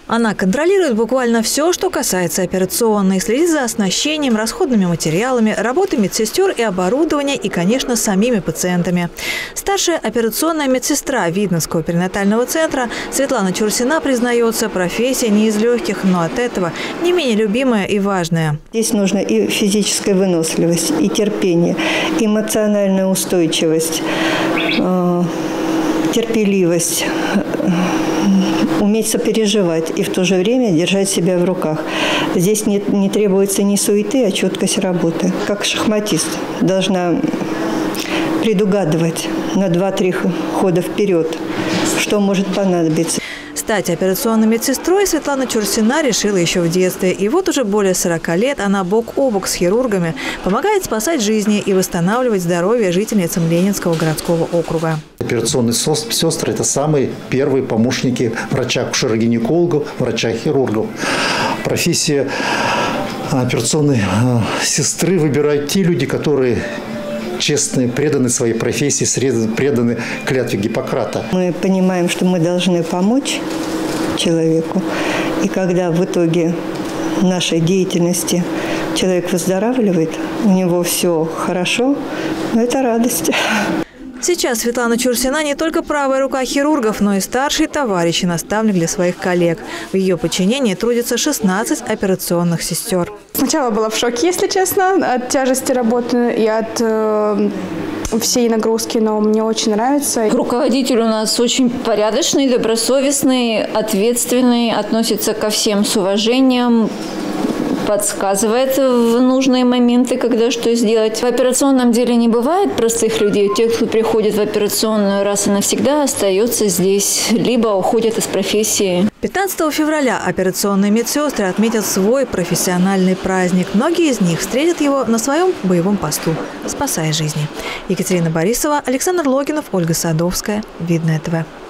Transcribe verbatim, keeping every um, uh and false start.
Она контролирует буквально все, что касается операционной, следит за оснащением, расходными материалами, работой медсестер и оборудования и, конечно, самими пациентами. Старшая операционная медсестра Видновского перинатального центра Светлана Чурсина признается, профессия не из легких, но от этого не менее любимая и важная. Здесь нужна и физическая выносливость, и терпение, эмоциональная устойчивость, терпеливость, уметь сопереживать и в то же время держать себя в руках. Здесь не, не требуется ни суеты, а четкость работы. Как шахматист должна предугадывать на два-три хода вперед, что может понадобиться. Стать операционной медсестрой Светлана Чурсина решила еще в детстве. И вот уже более сорока лет она бок о бок с хирургами помогает спасать жизни и восстанавливать здоровье жительницам Ленинского городского округа. Операционные сестры – это самые первые помощники врача-акушера-гинекологов, врача-хирургов. Профессия операционной сестры выбирают те люди, которые честные, преданы своей профессии, преданы клятве Гиппократа. Мы понимаем, что мы должны помочь человеку. И когда в итоге нашей деятельности человек выздоравливает, у него все хорошо, это радость. Сейчас Светлана Чурсина не только правая рука хирургов, но и старший товарищ и наставник для своих коллег. В ее подчинении трудится шестнадцать операционных сестер. Сначала была в шоке, если честно, от тяжести работы и от э, всей нагрузки, но мне очень нравится. Руководитель у нас очень порядочный, добросовестный, ответственный, относится ко всем с уважением, подсказывает в нужные моменты, когда что сделать. В операционном деле не бывает простых людей. Те, кто приходит в операционную раз и навсегда, остается здесь, либо уходят из профессии. пятнадцатого февраля операционные медсестры отметят свой профессиональный праздник. Многие из них встретят его на своем боевом посту, спасая жизни. Екатерина Борисова, Александр Логинов, Ольга Садовская. Видное ТВ.